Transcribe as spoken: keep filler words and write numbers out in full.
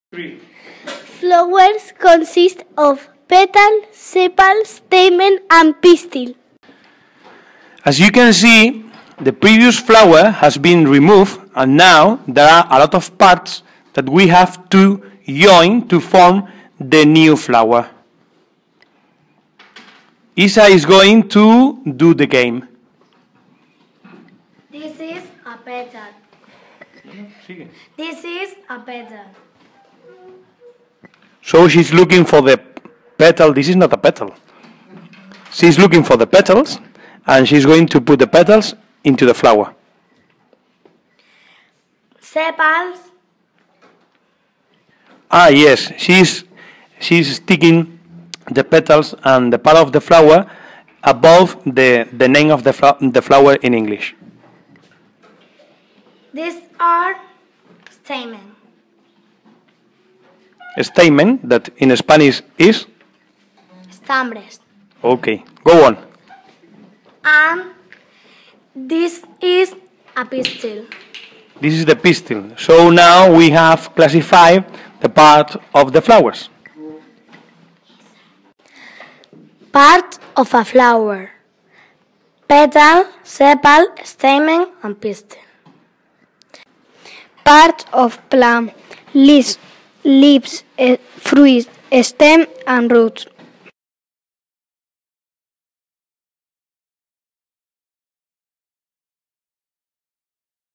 Three. Flowers consist of petal, sepal, stamen, and pistil. As you can see, the previous flower has been removed, and now there are a lot of parts that we have to join to form the new flower. Isa is going to do the game. This is a petal. This is a petal. So she's looking for the petal. This is not a petal. She's looking for the petals, and she's going to put the petals into the flower. Sepals. Ah, yes, she's she's sticking the petals and the part of the flower above the, the name of the, the flower in English. These are stamen. Stamen, that in Spanish is? Estambres. Okay, go on. And this is a pistil. This is the pistil. So now we have classified the part of the flowers. Part of a flower. Petal, sepal, stamen, and pistil. Part of plant. Leaves, leaves, fruits, stem, and roots.